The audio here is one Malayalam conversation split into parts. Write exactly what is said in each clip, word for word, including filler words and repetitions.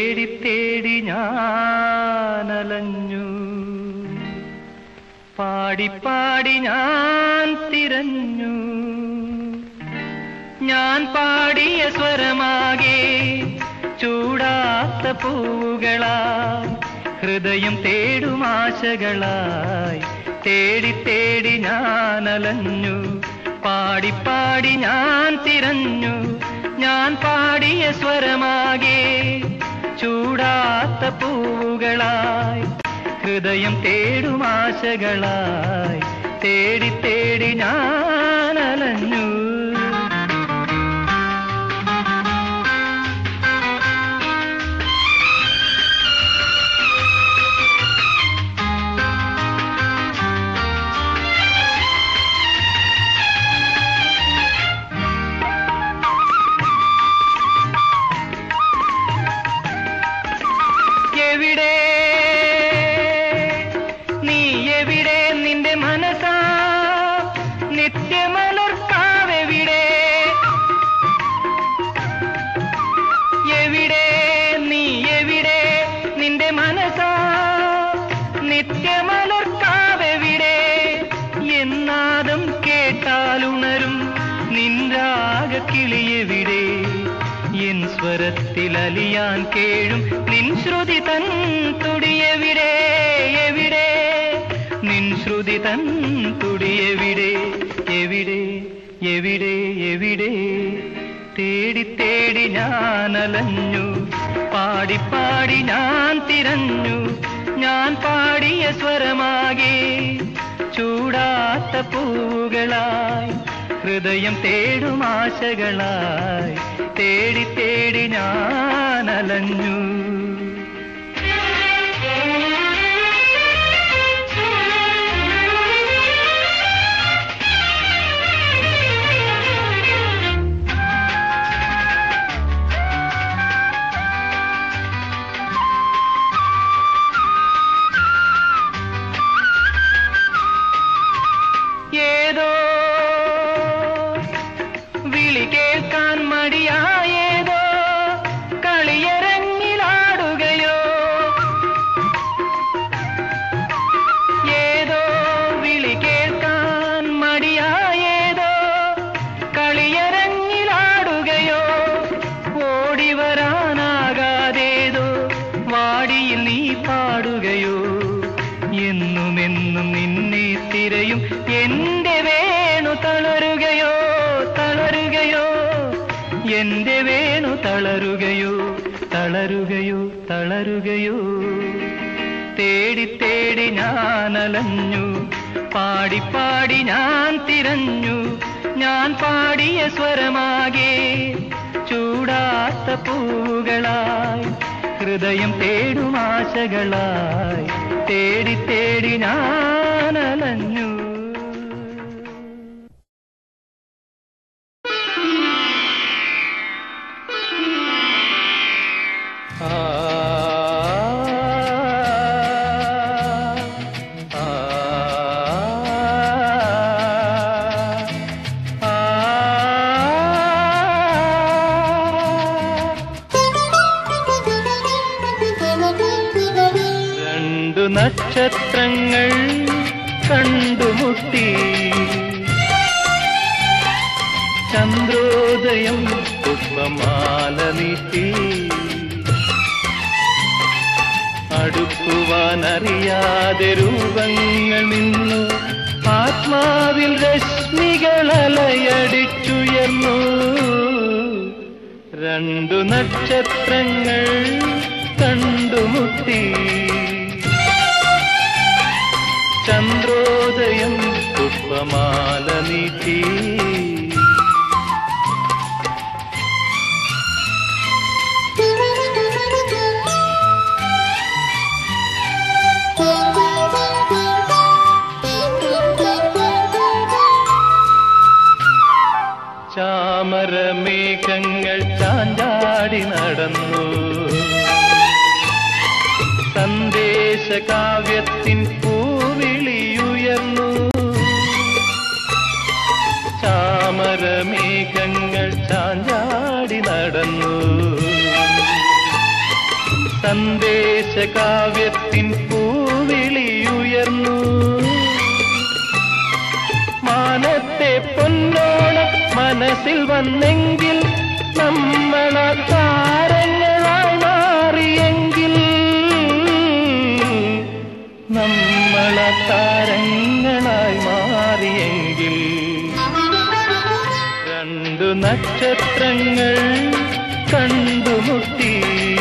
തേടി തേടി ഞാനലഞ്ഞു, പാടി പാടി ഞാൻ തിരഞ്ഞു. ഞാൻ പാടിയ സ്വരമാകെ ചൂടാത്ത പൂവുകളായി, ഹൃദയം തേടും ആശകളായി. തേടി തേടി ഞാനലഞ്ഞു, പാടി പാടി ഞാൻ തിരഞ്ഞു. ഞാൻ പാടിയ സ്വരമാകെ ചൂടാത്ത പൂവുകളായി, ഹൃദയം തേടും ആശകളായി. തേടി തേടി ഞാനലഞ്ഞു. എവിടെ നീ, എവിടെ നിന്റെ മനസാ നിത്യമലർക്കാവെവിടെ? എവിടെ നീ, എവിടെ നിന്റെ മനസാ നിത്യമലർക്കാവെവിടെ? എന്നാദം കേട്ടാലുണരും നിൻരാഗ കിളിയെവിടെ? എൻ സ്വരത്തിൽ അലിയാൻ കേഴും നിൻ ശ്രുതി തൻ തുടിയെവിടെ? എവിടെ നിൻ ശ്രുതി തൻ തുടിയെവിടെ? എവിടെ എവിടെ എവിടെ? തേടി തേടി ഞാനലഞ്ഞു, പാടി പാടി ഞാൻ തിരഞ്ഞു. ഞാൻ പാടിയ സ്വരമാകെ ചൂടാത്ത പൂവുകളായി, ഹൃദയം തേടും ആശകളായി. തേടി തേടി ഞാനലഞ്ഞു. ഏതോ വിളി കേൾക്കാൻ മടിയായേതോ കളിയരങ്ങിലാടുകയോ? ഏതോ വിളി കേൾക്കാൻ മടിയായേതോ കളിയരങ്ങിലാടുകയോ? ഓടിവരാനാകാതേതോ വാടിയിൽ നീ പാടുകയോ? എന്നുമെന്നും നിന്നെ തിരയും എന്റെ വേണു തളരുകയോ? തളരുകയോ എന്റെ വേണു തളരുകയോ? തളരുകയോ തളരുകയോ? തേടി തേടി ഞാനലഞ്ഞു, പാടി പാടി ഞാൻ തിരഞ്ഞു. ഞാൻ പാടിയ സ്വരമാകെ ചൂടാത്ത പൂവുകളായി, ഹൃദയം തേടും ആശകളായി. തേടി തേടി ഞാനലഞ്ഞു. ആ നക്ഷത്രങ്ങൾ കണ്ടുമുട്ടി, ചന്ദ്രോദയം പുഷ്പമാല നീട്ടി. അടുക്കുവാനറിയാതെ രൂപങ്ങൾ നിന്നു, ആത്മാവിൽ രശ്മികളലയടിച്ചുയർന്നു. രണ്ടു നക്ഷത്രങ്ങൾ കണ്ടുമുട്ടി, ചന്ദ്രോദയം പുഷ്പമാല നീട്ടി. ചാമരമേഘങ്ങൾ ചാഞ്ചാടി നടന്നു, സന്ദേശകാവ്യത്തിൻ പൂവിളിയുയർന്നു. ചാമരമേഘങ്ങൾ ചാഞ്ചാടി നടന്നു, സന്ദേശകാവ്യത്തിൻ പൂവിളിയുയർന്നു. മാനത്തെ പൊന്നോണം മനസ്സിൽ വന്നെങ്കിൽ നമ്മളാ താരങ്ങളായി മാറിയെങ്കിൽ നമ്മളാ താരങ്ങളായി മാറിയെങ്കിൽ രണ്ടു നക്ഷത്രങ്ങൾ കണ്ടുമുട്ടി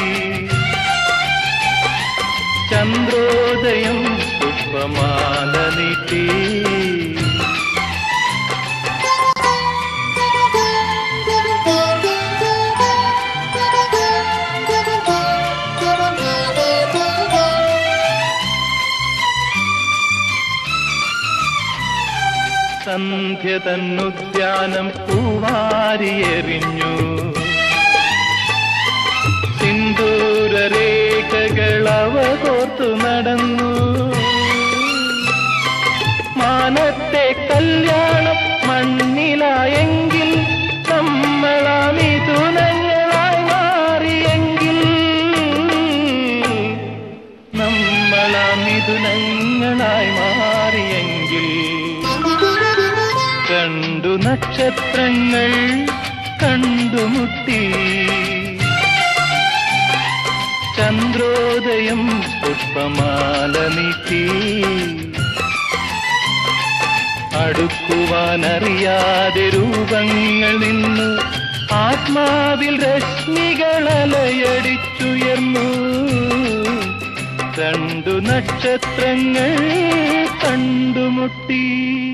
ചന്ദ്രോദയം പുഷ്പമാല നീട്ടി. സന്ധ്യ തന്നുദ്യാനം പൂവാരിയെറിഞ്ഞു. സിന്ദൂരരേഖകൾ അവ കോർത്തു നടന്നു. മാനത്തെ കല്യാണം മണ്ണിലായെങ്കിൽ നമ്മളാ മിഥുനങ്ങളായി മാറിയെങ്കിൽ നമ്മളാ മിഥുനങ്ങളായി മാറിയെങ്കിൽ രണ്ടു നക്ഷത്രങ്ങൾ കണ്ടുമുട്ടി ചന്ദ്രോദയം പുഷ്പമാല നീട്ടി. അടുക്കുവാനറിയാതെ രൂപങ്ങൾ നിന്നു ആത്മാവിൽ രശ്മികളലയടിച്ചുയർന്നു. രണ്ടു നക്ഷത്രങ്ങൾ കണ്ടുമുട്ടി.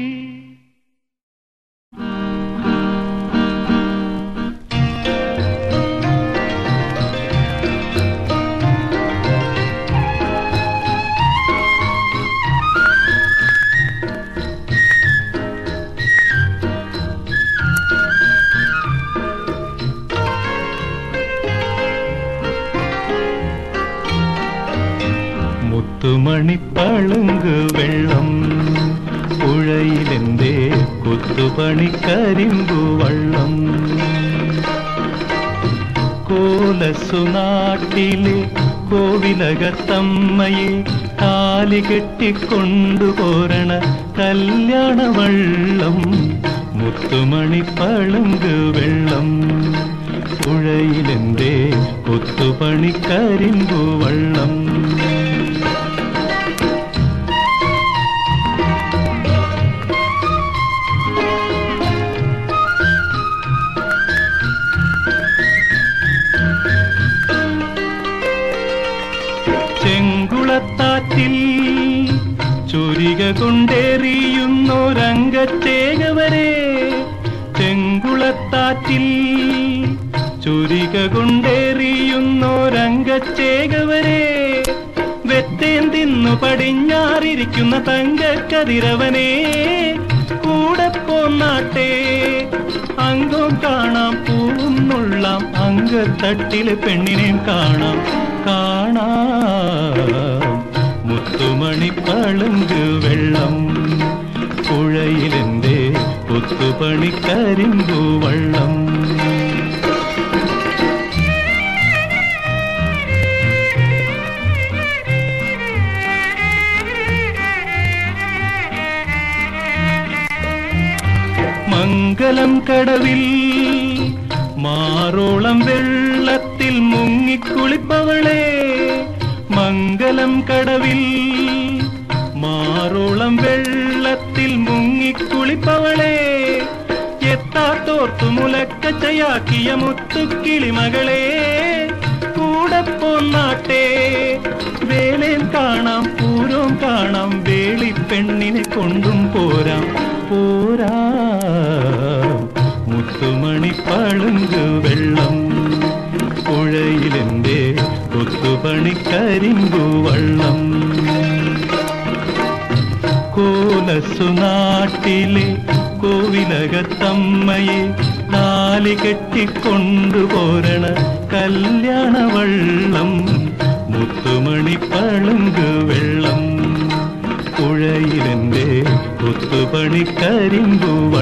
മുത്തുമണിപ്പളുങ്ക് വെള്ളം പുഴയിലെന്തേ കൊത്തുപണിക്കരിമ്പു വള്ളം. കോലസുനാട്ടിലെ കോവിലകത്തമ്മയെ താലി കെട്ടിക്കൊണ്ടുപോരണ കല്യാണവള്ളം. മുത്തുമണിപ്പളുങ്ക് വെള്ളം പുഴയിലെന്തേ കൊത്തുപണിക്കരിമ്പു വള്ളം. ചെങ്കുളത്താറ്റിൽ ചുരിക കൊണ്ടേറിയുന്നൊരംഗച്ചേകവരെ. ചെങ്കുളത്താറ്റിൽ ചുരിക കൊണ്ടേറിയുന്നൊരംഗച്ചേകവരെ. വെത്തേൻ തിന്നു പടിഞ്ഞാറിരിക്കുന്ന തങ്കക്കതിരവനെ കൂടെ പോന്നാട്ടെ. അംഗം കാണാം പൂവും നുള്ളാം അങ്കത്തട്ടിലെ പെണ്ണിനെയും കാണാം കാണാം. മുത്തുമണിപ്പളുങ്ക് വെള്ളം പുഴയിലെന്തേ കൊത്തുപണിക്കരിമ്പു വള്ളം. മംഗലം കടവിൽ മാറോളം വെള്ളത്തിൽ മുങ്ങിക്കുളിപ്പവളെ. മംഗലം കടവിൽ മാറോളം വെള്ളത്തിൽ മുങ്ങിക്കുളിപ്പവളെ. എത്താത്തോർത്തു മുലക്കച്ചയാക്കിയ മുത്തുക്കിളിമകളെ കൂടെ പോന്നാട്ടെ. വേളേം കാണാം പൂരോം കാണാം വേളിപ്പെണ്ണിനെ കൊണ്ടും പോരാം പോരാ. മുത്തുമണിപ്പളുങ്ക് വെള്ളം പുഴയിലെന്തേ കൊത്തുപണിക്കരിമ്പു വള്ളം. കോലസുനാട്ടിലെ കോവിലകത്തമ്മയെ താലി കെട്ടിക്കൊണ്ടുപോരണ കല്യാണവള്ളം. മുത്തുമണിപ്പളുങ്ക് വെള്ളം പുഴയിലെന്തേ കൊത്തുപണിക്കരിമ്പു വള്ളം.